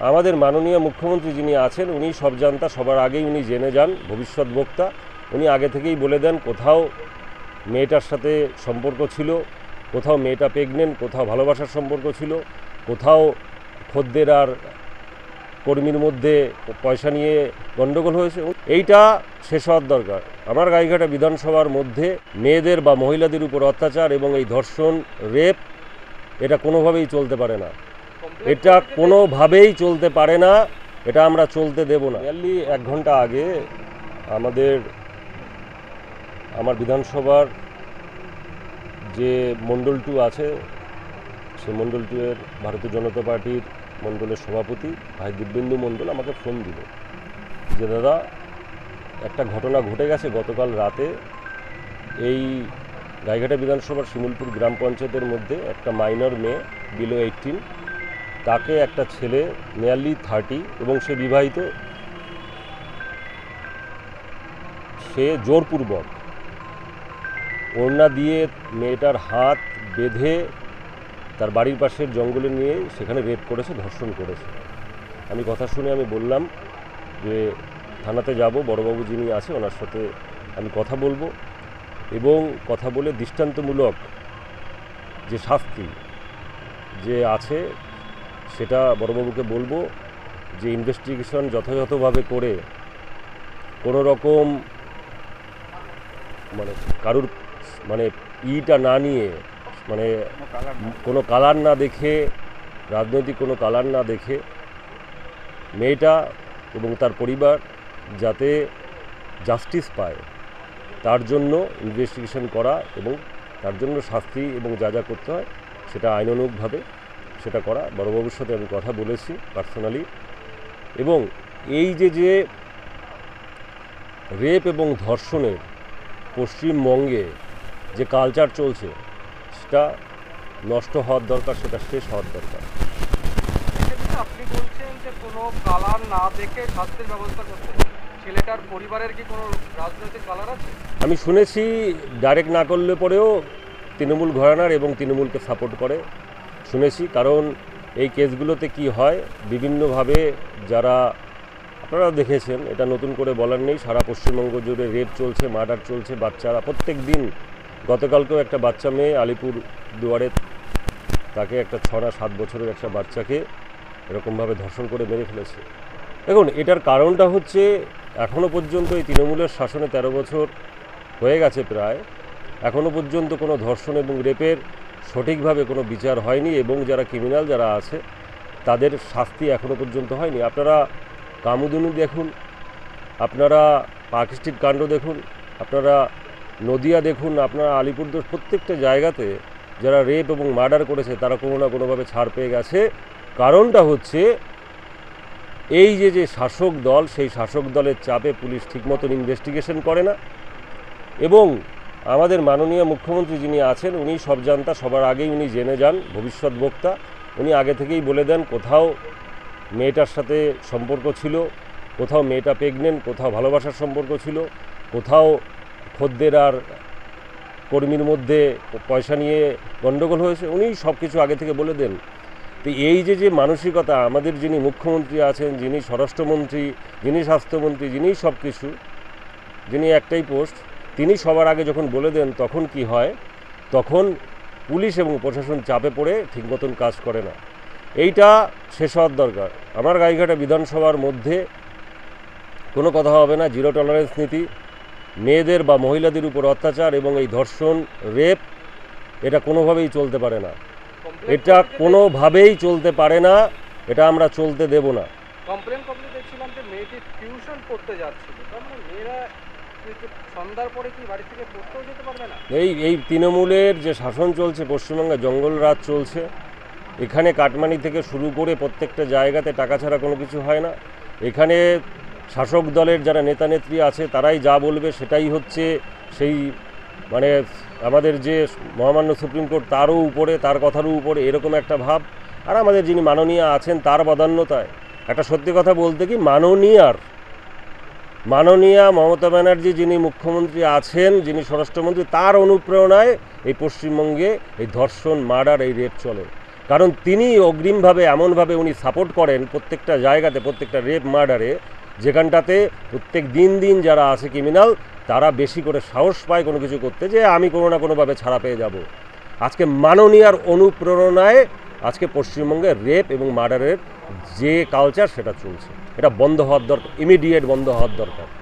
আমাদের মাননীয় মুখ্যমন্ত্রী যিনি আছেন উনি সব জানতা, সবার আগেই উনি জেনে যান, ভবিষ্যৎ বক্তা। উনি আগে থেকেই বলে দেন কোথাও মেয়েটার সাথে সম্পর্ক ছিল, কোথাও মেয়েটা প্রেগনেন্ট, কোথাও ভালোবাসার সম্পর্ক ছিল, কোথাও খদ্দের আর কর্মীর মধ্যে পয়সা নিয়ে গণ্ডগোল হয়েছে। এইটা শেষ হওয়ার দরকার। আমার গাইঘাটা বিধানসভার মধ্যে মেয়েদের বা মহিলাদের উপর অত্যাচার এবং এই ধর্ষণ, রেপ, এটা কোনোভাবেই চলতে পারে না। এটা কোনোভাবেই চলতে পারে না, এটা আমরা চলতে দেব না। নিয়ারলি 1 ঘন্টা আগে আমার বিধানসভার যে মণ্ডল 2 আছে, সেই মণ্ডল 2 এর ভারতীয় জনতা পার্টির মণ্ডলের সভাপতি ভাই দিব্যেন্দু মণ্ডল আমাকে ফোন দিল যে দাদা একটা ঘটনা ঘটে গেছে গতকাল রাতে। এই গাইঘাটা বিধানসভার শিমুলপুর গ্রাম পঞ্চায়েতের মধ্যে একটা মাইনর মেয়ে বিলো 18, তাকে একটা ছেলে নিয়ারলি 30 এবং সে বিবাহিত, সে জোরপূর্বক ওড়না দিয়ে মেয়েটার হাত বেঁধে তার বাড়ির পাশের জঙ্গলে নিয়ে সেখানে রেপ করেছে, ধর্ষণ করেছে। আমি কথা শুনে আমি বললাম যে থানাতে যাব, বড়বাবু যিনি আছে ওনার সাথে আমি কথা বলবো এবং কথা বলে দৃষ্টান্তমূলক যে শাস্তি যে আছে সেটা বড়বাবুকে বলবো, যে ইনভেস্টিগেশন যথাযথভাবে করে কোনো রকম কারুর ইটা না নিয়ে, কোনো কালার না দেখে, রাজনৈতিক কোনো কালার না দেখে মেয়েটা এবং তার পরিবার যাতে জাস্টিস পায় তার জন্য ইনভেস্টিগেশন করা এবং তার জন্য শাস্তি এবং যা যা করতে হয় সেটা আইনানুগভাবে সেটা করা। বড়বাবুর সাথে আমি কথা বলেছি পার্সোনালি। এবং এই যে রেপ এবং ধর্ষণের পশ্চিমবঙ্গে যে কালচার চলছে সেটা নষ্ট হওয়ার দরকার, সেটা শেষ হওয়ার দরকার। আপনি বলছেন যে কোনো কালার না দেখে শাস্তির ব্যবস্থা করতে, ছেলেটার পরিবারের কি কোনো রাজনৈতিক কালার আছে? আমি শুনেছি ডাইরেক্ট না করলে পরেও তৃণমূল ঘরানার এবং তৃণমূলকে সাপোর্ট করে শুনেছি। কারণ এই কেসগুলোতে কি হয়, বিভিন্নভাবে যারা আপনারা দেখেছেন, এটা নতুন করে বলার নেই, সারা পশ্চিমবঙ্গ জুড়ে রেপ চলছে, মার্ডার চলছে, বাচ্চারা প্রত্যেক দিন। গতকালকেও একটা বাচ্চা মেয়ে আলিপুর দুয়ারে, তাকে একটা 6 না 7 বছরের একটা বাচ্চাকে এরকমভাবে ধর্ষণ করে মেরে ফেলেছে। দেখুন, এটার কারণটা হচ্ছে এখনও পর্যন্ত এই তৃণমূলের শাসনে 13 বছর হয়ে গেছে প্রায়, এখনও পর্যন্ত কোনো ধর্ষণ এবং রেপের সঠিকভাবে কোনো বিচার হয়নি এবং যারা ক্রিমিনাল যারা আছে তাদের শাস্তি এখনও পর্যন্ত হয়নি। আপনারা কামুদিনী দেখুন, আপনারা পার্ক স্ট্রিট কাণ্ড দেখুন, আপনারা নদিয়া দেখুন, আপনারা আলিপুরদুয়ার, প্রত্যেকটা জায়গাতে যারা রেপ এবং মার্ডার করেছে তারা কোনো না কোনোভাবে ছাড় পেয়ে গেছে। কারণটা হচ্ছে এই যে শাসক দল, সেই শাসক দলের চাপে পুলিশ ঠিকমতো ইনভেস্টিগেশন করে না এবং আমাদের মাননীয় মুখ্যমন্ত্রী যিনি আছেন উনি সব জানতা, সবার আগেই উনি জেনে যান, ভবিষ্যৎ বক্তা। উনি আগে থেকেই বলে দেন কোথাও মেয়েটার সাথে সম্পর্ক ছিল, কোথাও মেয়েটা প্রেগনেন্ট, কোথাও ভালোবাসার সম্পর্ক ছিল, কোথাও খদ্দের আর কর্মীর মধ্যে পয়সা নিয়ে গণ্ডগোল হয়েছে। উনি সব কিছু আগে থেকে বলে দেন। তো এই যে মানসিকতা আমাদের যিনি মুখ্যমন্ত্রী আছেন, যিনি স্বরাষ্ট্রমন্ত্রী, যিনি স্বাস্থ্যমন্ত্রী, যিনি সব কিছু, যিনি একটাই পোস্ট, তিনি সবার আগে যখন বলে দেন তখন কি হয়, তখন পুলিশ এবং প্রশাসন চাপে পড়ে ঠিক মতন কাজ করে না। এইটা শেষ হওয়ার দরকার। আমার গাইঘাটা বিধানসভার মধ্যে কোনো কথা হবে না, জিরো টলারেন্স নীতি। মেয়েদের বা মহিলাদের উপর অত্যাচার এবং এই ধর্ষণ, রেপ, এটা কোনোভাবেই চলতে পারে না, এটা কোনোভাবেই চলতে পারে না, এটা আমরা চলতে দেব না। কমপ্লেন দেখছিলাম যে মেয়েটি টিউশন পড়তে যাচ্ছিল, তার মানে মেয়েরা সন্ধ্যার পরে কি বাড়ি থেকে পড়তেও যেতে পারবে না? এই তৃণমূলের যে শাসন চলছে পশ্চিমবঙ্গে, জঙ্গলরাজ চলছে, এখানে কাটমানি থেকে শুরু করে প্রত্যেকটা জায়গাতে টাকা ছাড়া কোনো কিছু হয় না। এখানে শাসক দলের যারা নেতা নেত্রী আছে তারাই যা বলবে সেটাই হচ্ছে, সেই আমাদের যে মহামান্য সুপ্রিম কোর্ট তারও উপরে, তার কথারও উপরে, এরকম একটা ভাব। আর আমাদের যিনি মাননীয় আছেন তার বদান্যতায়, একটা সত্যি কথা বলতে কি, মাননীয়া মমতা ব্যানার্জি যিনি মুখ্যমন্ত্রী আছেন, যিনি স্বরাষ্ট্রমন্ত্রী, তার অনুপ্রেরণায় এই পশ্চিমবঙ্গে এই ধর্ষণ, মার্ডার, এই রেপ চলে। কারণ তিনি অগ্রিমভাবে এমনভাবে উনি সাপোর্ট করেন প্রত্যেকটা জায়গাতে, প্রত্যেকটা রেপ মার্ডারে, যেখানটাতে প্রত্যেক দিন যারা আছে ক্রিমিনাল তারা বেশি করে সাহস পায় কোনো কিছু করতে, যে আমি কোনো না কোনোভাবে ছাড়া পেয়ে যাব। আজকে মাননীয়ার অনুপ্রেরণায় আজকে পশ্চিমবঙ্গে রেপ এবং মার্ডারের যে কালচার সেটা চলছে, এটা বন্ধ হওয়ার দরকার, ইমিডিয়েট বন্ধ হওয়ার দরকার।